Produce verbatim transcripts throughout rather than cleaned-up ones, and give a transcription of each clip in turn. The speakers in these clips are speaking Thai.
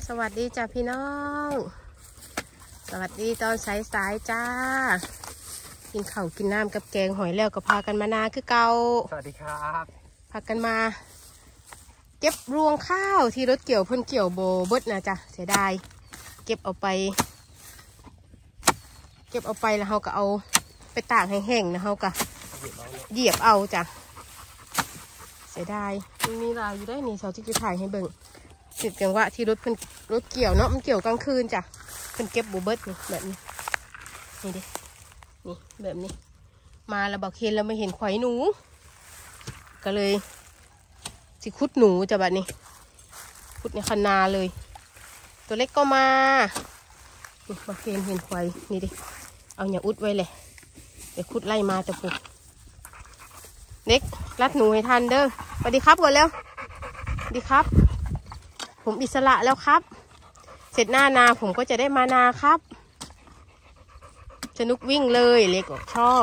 สวัสดีจ้าพี่น้องสวัสดีตอนสายสายจ้ากินข้าวกินน้ำกับแกงหอยแล้วก็พากันมานาคือเก่าสวัสดีครับพากันมาเก็บรวงข้าวที่รถเกี่ยวเพิ่นเกี่ยวโบเบิดนะจ้ะเสียดายเก็บเอาไปเก็บเอาไปแล้วเขาก็เอาไปตากให้แห้งนะเขาก็เหยียบเอาจ้ะเสียดายมันมีราวอยู่ได้นี่เสาที่จะถ่ายให้เบิ่งจุดจังหวะที่รถเพิ่นรถเกี่ยวเนาะมันเกี่ยวกลางคืนจ้ะเพิ่นเก็บโบเบิดนี่แบบนี้นี่ดินี่แบบนี้มาแล้วบอกเห็นแล้วไม่เห็นไข่หนูก็เลยสิคุดหนูจ้ะแบบนี้คุดในคันนาเลยตัวเล็กก็มาบอกเห็นเห็นไข่นี่ดิเอาอย่าอุดไว้เลยเดี๋ยวคุดไล่มาจะปุ๊บเด็กรัดหนูให้ทันเด้อสวัสดีครับก่อนแล้วสวัสดีครับผมอิสระแล้วครับเสร็จหน้านาผมก็จะได้มานาครับสนุกวิ่งเลยเล็กชอบ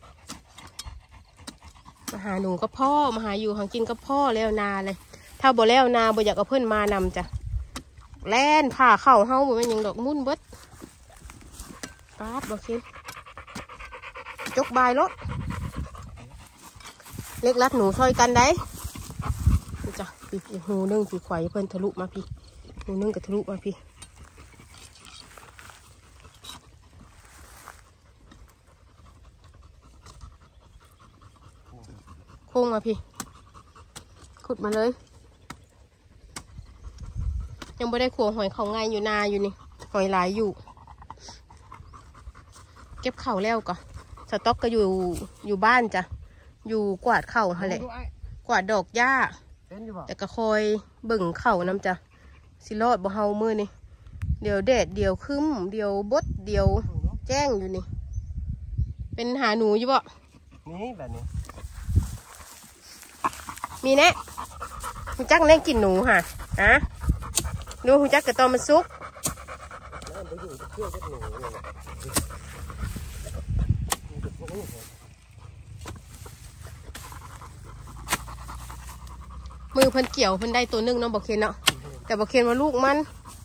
มาหาหนูก็พ่อมาหาอยู่หากินก็พ่อแล้วนาเลยถ้าบ่แล้วนาบ่อยากเอาเพื่อนมานำจ้ะแล่นผ่าเข่าเฮาบ่แม่นยังดอกมุ่นเบิดป๊าบบอกเช่นจกบายรถเล็กรัดหนูช่วยกันได้จ้ะปีกหูนึ่งปีกไข่เพิ่นทะลุมาพี่หูนึ่งกับทะลุมาพี่โค้งมาพี่ขุดมาเลยยังไม่ได้ขัวหอยเขาง่ายอยู่นาอยู่นี่หอยหลายอยู่เก็บเข่าแล้วก่อนสต๊อกก็อยู่อยู่บ้านจ้ะอยู่กวาดเข่าฮะแหละกวาดดอกหญ้าแต่ก็คอยเบิ่งเข่าน้ำจ้ะสิรอดบ่เฮามือนี่เดี๋ยวแดดเดี๋ยวคึ้มเดี๋ยวบดเดี๋ยวแจ้งอยู่นี่เป็นหาหนูอยู่บ่นี่แบบนี้มีแน่หูจักแน่กินหนูค่ะฮะดูหูจักกระตอมันซุกมือเพิ่นเกี่ยวเพิ่นได้ตัวนึงเนาะบอกเคนเนาะแต่บอกเคนว่าลูกมัน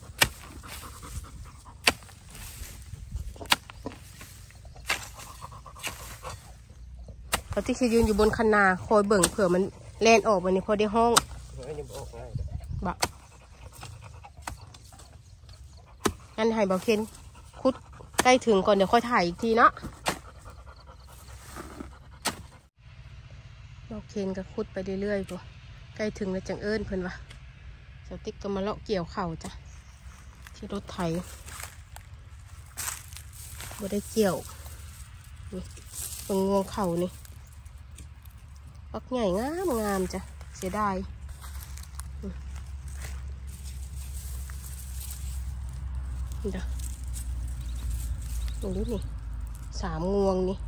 เราที่คือยืนอยู่บนคันนาคอยเบิ่งเผื่อมันแล่นออกวันนี้พอได้ห้องบะงั้นให้บอกเคนคุดใกล้ถึงก่อนเดี๋ยวค่อยถ่ายอีกทีเนาะบอกเคนก็คุดไปเรื่อยๆพอใกล้ถึงแล้วจังเอิญเพิ่นวะสติ๊กก็มาเลาะเกี่ยวเข่าจ้ะที่รถไถบ่ได้เกี่ยวนี่ตรงงวงเข่านี่ปักใหญ่งามงามจ้ะเสียดายนี่จ้ะตรงนี้นี่สามงวงนี่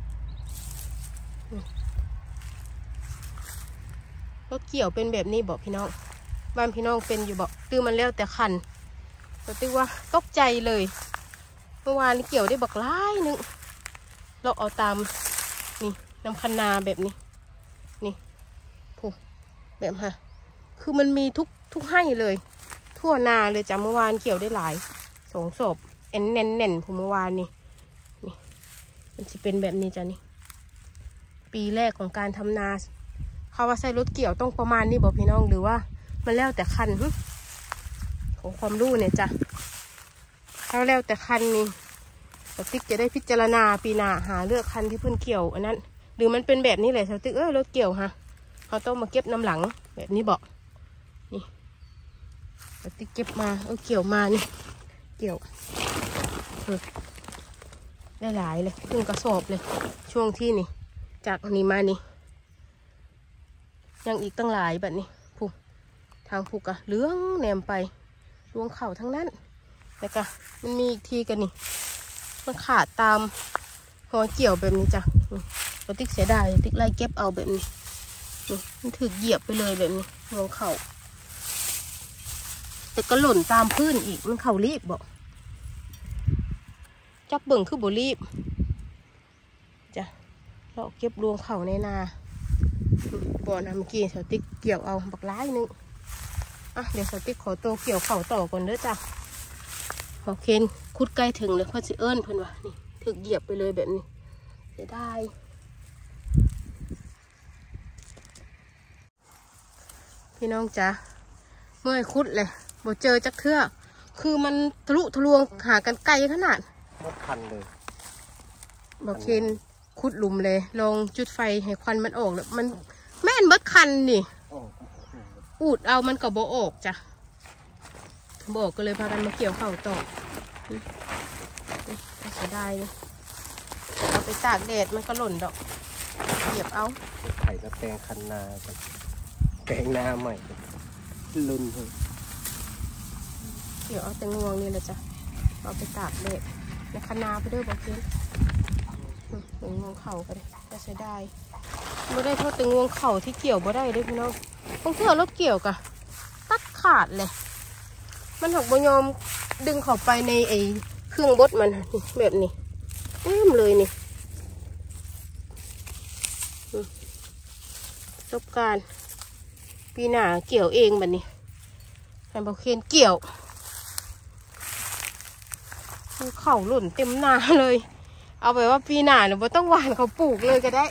รถเกี่ยวเป็นแบบนี้บอกพี่น้องบ้านพี่น้องเป็นอยู่บอกตื้อมันแล้วแต่คันแต่ตื้อว่าตกใจเลยเมื่อวานนี้เกี่ยวได้บักร้ายนึงเราเอาตามนี่น้ำคันนาแบบนี้นี่ผูแบบฮะคือมันมีทุกทุกให้เลยทั่วนาเลยจ้ะเมื่อวานเกี่ยวได้หลายสองศพเอ็นแน่นแน่นผมเมื่อวานนี่นี่มันจะเป็นแบบนี้จ้ะนี่ปีแรกของการทำนาเขาว่าใส่รถเกี่ยวต้องประมาณนี้บอกพี่น้องหรือว่ามันแล้วแต่คันของความรู้เนี่ยจ้ะถ้าแล้วแต่คันนี่สติ๊กจะได้พิจารณาปีหน้าหาเลือกคันที่เพิ่นเกี่ยวอันนั้นหรือมันเป็นแบบนี้แหละสติ๊กเออรถเกี่ยวฮะเขาต้องมาเก็บน้ำหลังแบบนี้บอกนี่สติ๊กเก็บมาเออเกี่ยวมานี่เกี่ยวได้หลายเลยครึ่งกระสอบเลยช่วงที่นี่จากนี้มานี่ยังอีกตั้งหลายแบบนี้ผูกทางผูกอะเลื้องแหนมไปรวงเข่าทั้งนั้นแต่ก็มันมีอีกทีกันนี่มันขาดตามหอเกี่ยวแบบนี้จ้ะเราติ๊กเสียดายติ๊กไล่เก็บเอาแบบนี้นี่มันถือเหยียบไปเลยแบบนี้รวงเข่าแต่ก็หล่นตามพื้นอีกมันเข่ารีบบอกจับเบิ่งคือบ่รีบจ้ะเราเก็บรวงเข่าในนาบ่อน้ำเมื่อกี้สติ๊กเกี่ยวเอาบักร้ายนึงอ่ะเดี๋ยวสติ๊กขอตัวเกี่ยวเข่าต่อก่อนเด้อจ้ะโอเคคุดใกล้ถึงเลยเขาจะเอิ้นเพิ่นว่านี่ถึกเหยียบไปเลยแบบนี้จะได้พี่น้องจ๊ะเมื่อยคุดเลยบ่เจอจักเทื่อคือมันทะลุทะลวงหากันไกลขนาดหมดคันเลยบอกเคนคุดหลุมเลยลองจุดไฟให้ควันมันออกแล้วมันแม่นเบิดคันนี่อูดเอามันก็บ่ออกจ้ะบอกก็เลยพากันมาเกี่ยวเข่าต่อเสียดายเอาไปตากแดดมันก็หล่นดอกเหยียบเอาไข่จะแปลงคันนาแปลงนาใหม่ลุนเลยเกี่ยวเอาแต่งวงนี่แหละจ้ะเอาไปตากแดดในคันนาไปด้วยบอกเคนถึงงวงเข่าไปเลยจะเสียดายไม่ได้เท่าถึงงวงเข่าที่เกี่ยวบ่ได้ด้วยพี่น้องต้องเที่ยวรถเกี่ยวกะตัดขาดเลยมันหักบยอมดึงเข้าไปในไอ้เครื่องบดมันแบบนี้เต็มเลยนี่ประสบการณ์ปีหน้าเกี่ยวเองแบบนี้ให้บอกเคนเกี่ยวเข่าหล่นเต็มหน้าเลยเอาไปว่าปีหน้าเนี่ยไม่ต้องหวานเขาปลูกเลยก็ได้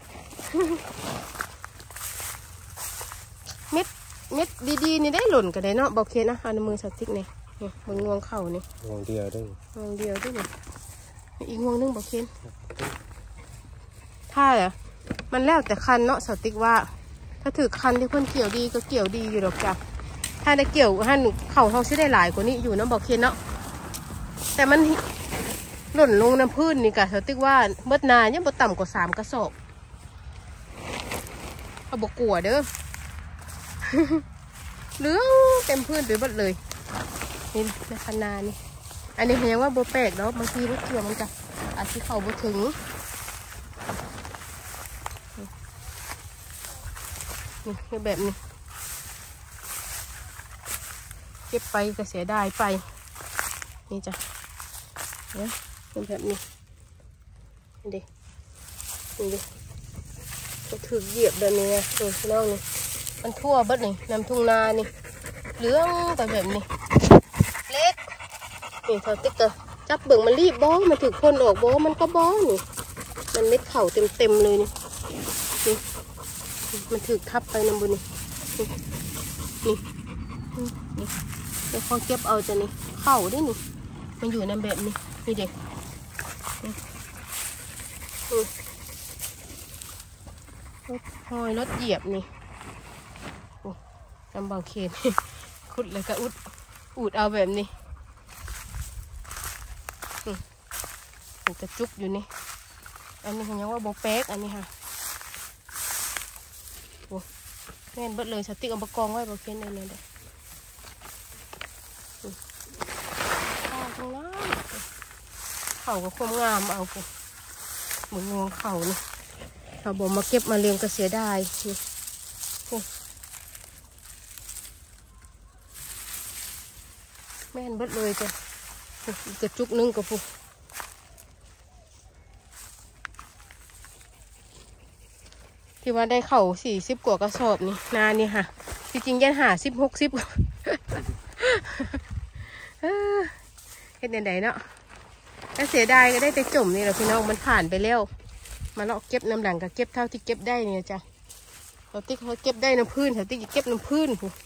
เม็ดเม็ดดีๆนี่ได้หล่นก็ได้เนาะบอกเคนนะเอาในมือสติ๊กนี่นี่มึงงวงเข่านี่งวงเดียวด้วยงวงเดียวด้วยนี่อีกงวงนึงบอกเคนถ้าอ่ะมันแล้วแต่คันเนาะสติ๊กว่าถ้าถือคันที่เพื่อนเกี่ยวดีก็เกี่ยวดีอยู่หรอกจ้ะถ้าได้เกี่ยวท่านเข่าเขาใช้ได้หลายกว่านี้อยู่นะบอกเคนเนาะแต่มันหล่นลงน้ำพื้นนี่กะสติ๊กว่าเบิดนาเนี่ยบ่ต่ำกว่าสามกระสอบเอาบอกกลัวเด้อเหลืองเต็มพื้นไปหมดเลยนี่ในคันนานี่อันนี้เห็นว่าโบแปลกเนาะบางทีรถเกี่ยวมันจะอาจจะเข่าบ่ถึงนี่แบบนี้เก็บไปก็เสียดายไปนี่จ้ะเนี่ยเป็นแบบนี้นี่ดินี่ดิก็ถือเหยียบแบบนี้ไงโอ้ยน้องนี่มันทั่วเบิดนี่น้ำทุ่งนานี่เหลืองแต่แบบนี้เล็กนี่เขาติ๊กเกอร์จับเบิ่งมันรีบบ้อมันถือคนออกบ้อมันก็บ้อนี่มันเม็ดเข่าเต็มเต็มเลยนี่นี่มันถือทับไปน้ำบุญนี่นี่นี่แล้วเขาเก็บเอาจะนี่เข่าได้นี่มันอยู่ในแบบนี้นี่เด็กรถหอยรถเหยียบนี่ลำบากเคนขุดเลยก็อุดอุดเอาแบบนี้มันกระจุกอยู่นี่อันนี้เห็นยังว่าโบแป๊กอันนี้ค่ะโอ้แม่นเบิดเลยสติ๊กเอามากองไว้โบเคนได้เลยเด้อข้าวตรงนั้นเข่าก็ความงามเอาไปเหมือนงวงเข่านี่เขาบอกมาเก็บมาเลี้ยงก็เสียดายนี่แม่นเบิดเลยจ้ะกระจุกนึงกับผู้ที่ว่าได้เข่าสี่สิบกว่ากระสอบนี่นานนี่ค่ะที่จริงยันหาสิบหกสิบเห็นไหนเนาะถ้าเสียดายก็ได้แต่จมนี่แหละพี่น้องมันผ่านไปแล้วมาเลาะเก็บน้ำหลังก็เก็บเท่าที่เก็บได้เนี่ยจ้ะเราติ๊กเขาเก็บได้น้ำพื้นเขาติ๊กเก็บน้ำพื้นผู้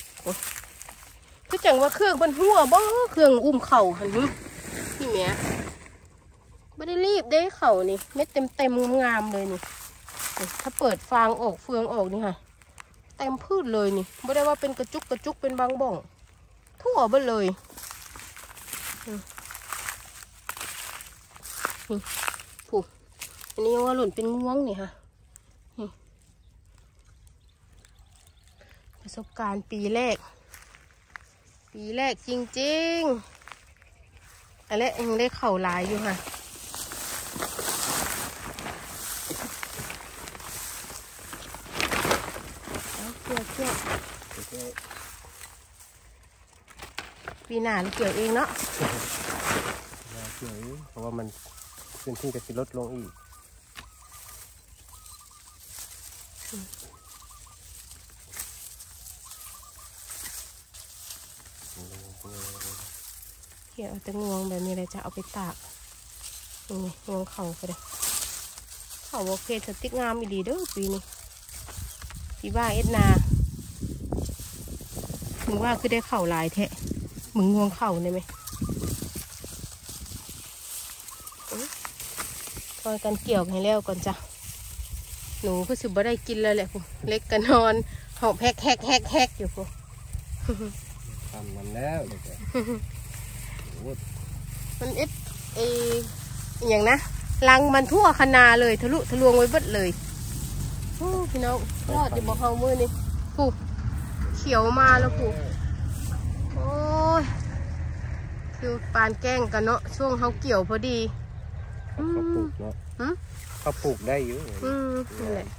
คือจังว่าเครื่องบนหัวบ่เครื่องอุ้มเข่าหันนี่แม่ไม่ได้รีบได้เข่านี่เม็ดเต็มเต็มงามเลยนี่ถ้าเปิดฟางออกเฟืองออกนี่ค่ะเต็มพืชเลยนี่ไม่ได้ว่าเป็นกระจุกกระจุกเป็นบางบ่องทั่วไปเลยนี่ผู้อันนี้ว่าหล่นเป็นงวงนี่ค่ะนี่ประสบการณ์ปีแรกปีแรกจริงๆอันนี้ยังได้เข่าลายอยู่ค่ะเกี่ยวเกี่ยวปีหน้าเราเกี่ยวเองเนาะเกี่ยวเพราะว่ามันพื้นที่จะลดลงอีกเกี่ยวเอาแต่งวงแบบนี้เลยจะเอาไปตากนี่งวงเขาก็ได้เขาโอเคสติ๊กงามอีดีเด้อปีนี้ปีบ้าเอ็ดนามึงว่าคือได้เข่าลายแทะมึงงวงเข่าได้ไหมคอยกันเกี่ยวให้แล้วก่อนจ้ะหนูก็สิบ่ได้กินเลยแหละพวกเล็กกันนอนหอบแฮกแฮกแฮกแฮกอยู่พวกทำมันแล้วเด็กมันเอ็ดเออย่างนะลังมันทั่วคณาเลยทะลุทะลวงไว้เบิดเลยโอ้พี่น้องรอดอยู่บ่เฮามือนี่ผู้เขียวมาแล้วผู้โอ้ยคือปานแกล้งกันเนาะช่วงเขาเกี่ยวพอดีเขาปลูกเนาะเขาปลูกได้อยู่อืมนั่นแหละ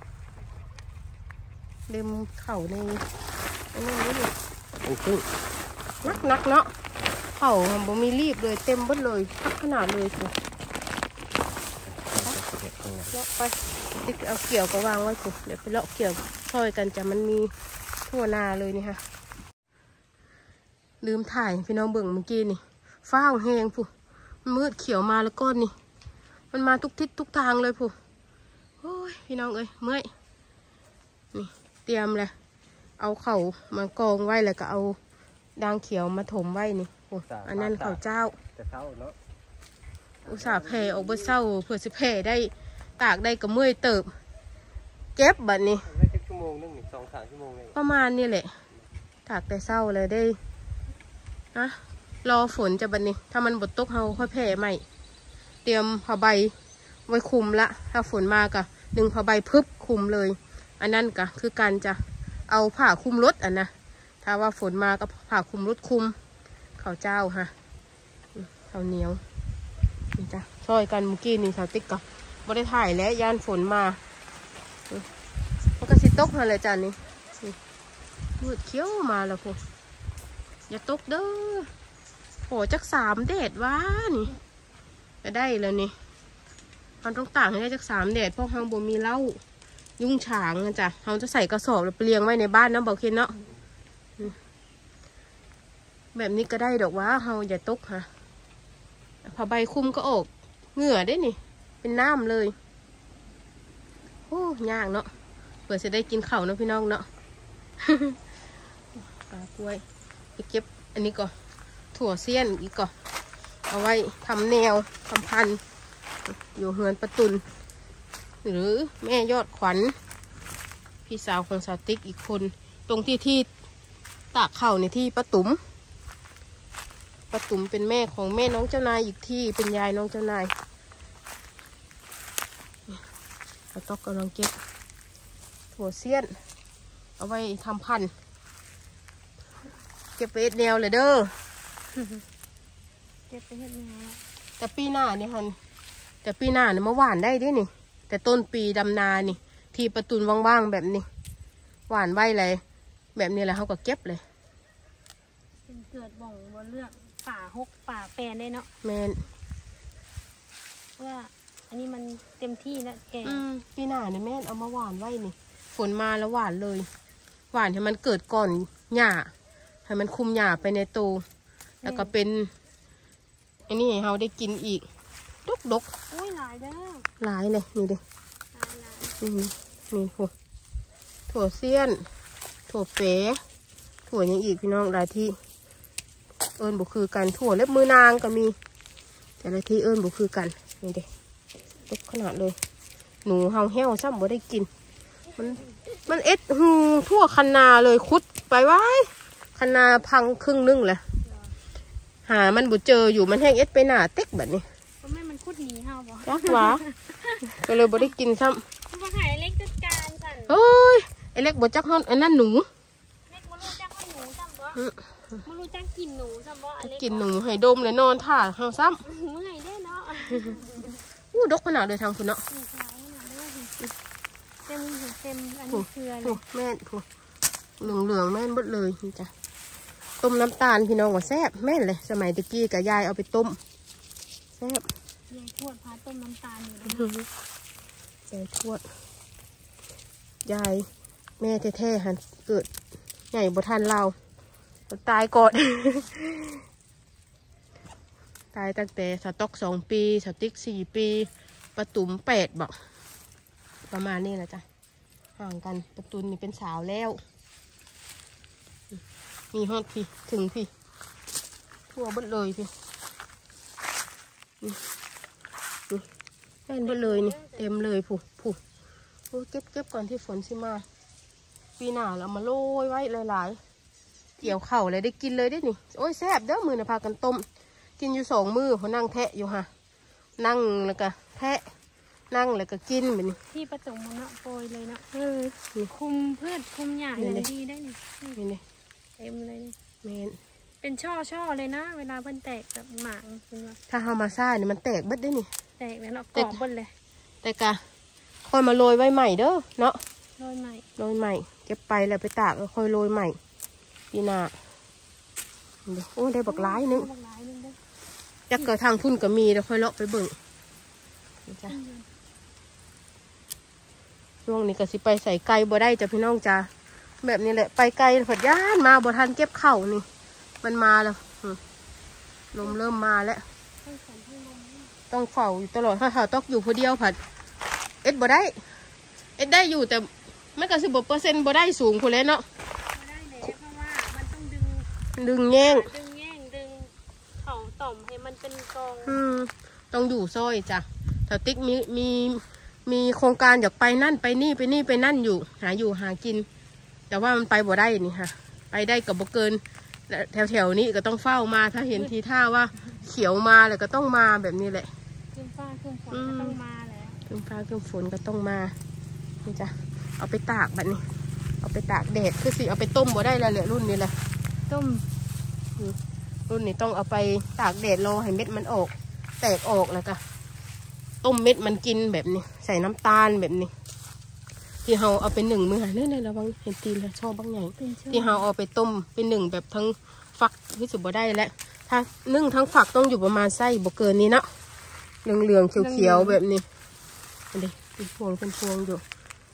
เดิมเข่าในอันนี้นี่นักนักเนาะเข่าบ่มีรีบเลยเต็มเบิดเลยทักขนาดเลยกูเลาะไปติดเอาเกี่ยวก็วางไว้กูเดี๋ยวไปเลาะเกี่ยวช่อยกันจะมันมีทั่วนาเลยนี่ค่ะลืมถ่ายพี่น้องเบิ่งเมื่อกี้นี่ฟ้าแห้งผู้มันมืดเขียวมาแล้วก้อนนี่มันมาทุกทิศทุกทางเลยผู้โอ้ยพี่น้องเอ้ยเมื่อยนี่เตรียมเลยเอาเข่ามากองไว้แล้วก็เอาด่างเขียวมาถมไว้นี่โอ้อันนั้นเข่าเจ้าอุตส่าห์แผ่ออกเบอร์เศร้าเพื่อสิแผ่ได้ตากได้กับเมื่อยเติบเก็บบัดนี้ชั่วโมงนึงสองสามชั่วโมงเลยประมาณนี้แหละตากแต่เศร้าเลยได้นะรอฝนจะบัดนี้ถ้ามันบดตกเราค่อยแผ่ใหม่เตรียมผ้าใบไว้คุมละถ้าฝนมากะดึงผ้าใบพึบคุมเลยอันนั้นกะคือการจะเอาผ้าคุมรถอ่ะนะถ้าว่าฝนมาก็ผ้าคุมรถคุมข้าวเจ้าฮะข้าวเหนียวนี่จ้ะช่วยกันเมื่อกี้นี่สาวติ๊กกับบ่ได้ถ่ายแล้วย่านฝนมามันก็สิตกมาเลยจ้ะนี่มืดเขี้ยวมาแล้วพวกอย่าตกเด้อโหจักสามแดดว้านี่จะได้แล้วนี่เราต้องตากให้ได้จักสามแดดเพราะข้างบนมีเหล้ายุ่งฉางนะจ๊ะเราจะใส่กระสอบแล้วไปเลี้ยงไว้ในบ้านนะบอกเคนเนาะแบบนี้ก็ได้ดอกว่าเราอย่าตกฮะพอใบคุ้มก็ออกเหงื่อได้นี่เป็นน้ำเลยโอ้ยากเนาะเผื่อจะได้กินข้าวเนาะพี่น้องเนาะปลากล้วยไปเก็บอันนี้ก่อนถั่วเสี้ยนอีกก่อนเอาไว้ทำแนวทำพันธุ์อยู่เฮือนประตุนหรือแม่ยอดขวัญพี่สาวของสาวติ๊กอีกคนตรงที่ที่ตากเข่าในที่ป้าตุ๋มป้าตุ๋มเป็นแม่ของแม่น้องเจ้านายอีกที่เป็นยายน้องเจ้านายเราต้องกำลังเก็บถั่วเสี้ยนเอาไว้ทำพันธุ์เก็บไปเอ็ดแนวเลยเด้อเก็บไปเฮ็ดแนวแต่ปีหน้าเนี่ยฮันแต่ปีหน้าเนี่ยมาหวานได้ดินี่แต่ต้นปีดำนานี่ที่ประตูนว่างๆแบบนี้หวานไว้เลยแบบนี้แหละเขาก็เก็บเลยเป็นเกิดบ่งบนเลือกป่าหกป่าแปรได้เนาะแมนว่าอันนี้มันเต็มที่แล้วแกปีหน้าเนี่ยแม่เอามาหวานไว้นี่ฝนมาแล้วหวานเลยหวานให้มันเกิดก่อนหญ้าให้มันคุมหญ้าไปในตูแล้วก็เป็นอันนี้ให้เราได้กินอีกดกดกโอ้ยหลายแล้วหลายเลยนี่ดินี่นี่ถั่วถั่วเสี้ยนถั่วเป๋ถั่วยังอีกพี่น้องหลายที่เอิญบุคือกันถั่วเล็บมือนางก็มีแต่ละที่เอิญบุคือกันนี่ดิดกขนาดเลยหนูเฮาแห้วซ้ำบ่ได้กินมันมันเอ็ดหูทั่วคันนาเลยคุดไปไว้คันนาพังครึ่งนึงเลยหามันบุเจออยู่มันแห้งเอ็ดไปหนาเต็กแบบนี้แม่มันคุดหนีเฮาบ่รักหวาก็เลยบ่ได้กินซ้ำมาหายเล็กจัดการกันเฮ้ยไอเล็กบ่จักฮอนอันนั้นหนูเล็กบ่รู้จักฮอนหนูซ้ำบ่บ่รู้จักกินหนูซ้ำบ่อเล็กกินหนูให้ดมเลยนอนท่าเฮาซ้ำเมื่อยได้เนาะอู้ดกขนาดเลยทางคุณเนาะเต็มเต็มอันนี้เกลือเลยแม่นผู้เหลืองเหลืองแม่นหมดเลยจ้ะต้มน้ำตาลพี่น้องว่าแซ่บแม่นเลยสมัยตะกี้กับยายเอาไปต้มแซ่บยายทวดพาต้มน้ำตาลอยู่ยายทวดยายแม่แท้ๆหันเกิดใหญ่บ่ทันเราตายก่อนขายตั้งแต่สต๊อกสองปีสติ๊กสี่ปีประตุมแปดบอกประมาณนี้นะจ๊ะห่างกันประตุนนี่เป็นสาวแล้วมีฮอดพี่ถึงพี่ทั่วเบิดเลยพี่แน่นเบิดเลยนี่เต็มเลยผู้ผู้โอ้เก็บเก็บก่อนที่ฝนสิมาปีหน้าเรามาโรยไว้หลายๆเกี่ยวเข่าเลยได้กินเลยได้นี่โอ้ยแซ่บเด้อมือนะพากันต้มกินอยู่สองมือเขานั่งแทะอยู่ฮะนั่งแล้วก็แทะนั่งแล้วก็กินแบบนี้ที่ประตูมันเนาะโปรยเลยเนาะเออคุมพืชคุมหญ้าอย่างดีได้นี่นี่นี่เต็มเลยนี่เมนเป็นช่อช่อเลยนะเวลาเพิ่นแตกแบบหมากเป็นว่าถ้าเอามาซ่าเนี่ยมันแตกเบิดได้นี่แตกแล้วเนาะกรอบเบิดเลยแต่กะค่อยมาโรยไว้ใหม่เด้อเนาะโรยใหม่โรยใหม่เก็บไปแล้วไปตากแล้วค่อยโรยใหม่ปีหน้าโอ้ได้บักร้ายนึงจะเกิดทางพุ่นก็มีแล้วค่อยเลาะไปเบิ่งจ้ะช่วงนี้ก็สิไปใส่ไก่บ่ได้จ้ะพี่น้องจ้าแบบนี้แหละไปไก่ผัดย่านมาบ่ทันเก็บเข่านี่มันมาแล้วลมเริ่มมาแล้วต้องเฝ้าอยู่ตลอดถ้าเขาต้องอยู่คนเดียวผัดเอ็ดบ่ได้เอ็ดได้อยู่แต่ไม่กระสิบเปอร์เซ็นต์บ่ได้สูงคนเลยเนาะได้เลยเพราะว่ามันต้องดึงดึงแง่งดึงแง่งดึงเข่าต่อมให้มันเป็นกองอืมต้องอยู่ซอยจ้ะแต่ติ๊กมีมีมีโครงการอยากไปนั่นไปนี่ไปนี่ไปนั่นอยู่หาอยู่หากินแต่ว่ามันไปบ่ได้นี่ค่ะไปได้กับบ่เกินแถวแถวนี้ก็ต้องเฝ้ามาถ้าเห็นทีท่าว่าเขียวมาเลยก็ต้องมาแบบนี้แหละขึ้นฟ้าขึ้นฝนก็ต้องมาแล้วขึ้นฟ้าขึ้นฝนก็ต้องมานี่จ้ะเอาไปตากแบบนี้เอาไปตากแดดคือสิเอาไปต้มบ่ได้แล้วแหละรุ่นนี้แหละต้มรุ่นนี้ต้องเอาไปตากแดดรอให้เม็ดมันออกแตกออกแล้วก็ต้มเม็ดมันกินแบบนี้ใส่น้ำตาลแบบนี้ที่เราเอาไปหนึ่งมือเนี่ยเนี่ยระวังเห็นตีนแล้วชอบบางอย่างที่เราเอาไปต้มเป็นหนึ่งแบบทั้งฝักที่สุดบ่ได้แล้วถ้านึ่งทั้งฝักต้องอยู่ประมาณไส้บ่เกินนี้เนาะเหลืองเหลืองเขียวเขียวแบบนี้อันนี้เป็นพวงเป็นพวงอยู่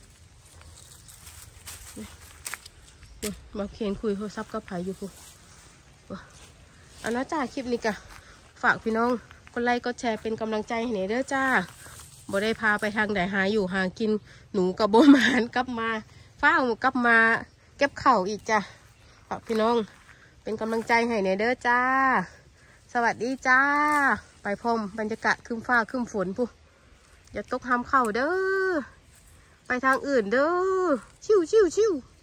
มาเคียนคุยโทรศัพท์กับไผ่อยู่พูอันนั้นจ้าคลิปนี้กะฝากพี่น้องกดไลค์กดแชร์เป็นกำลังใจให้เด้อจ้าบ่ได้พาไปทางไหนหาอยู่หากินหนูกับโบมานกลับมาฟ้ากลับมาเก็บเข่าอีกจ้ะฝากพี่น้องเป็นกำลังใจให้เด้อจ้าสวัสดีจ้าไปพร้อมบรรยากาศขึ้นฟ้าขึ้นฝนปุ๊อย่าตกห้ามเข่าเด้อไปทางอื่นเด้อชิวชิวชิว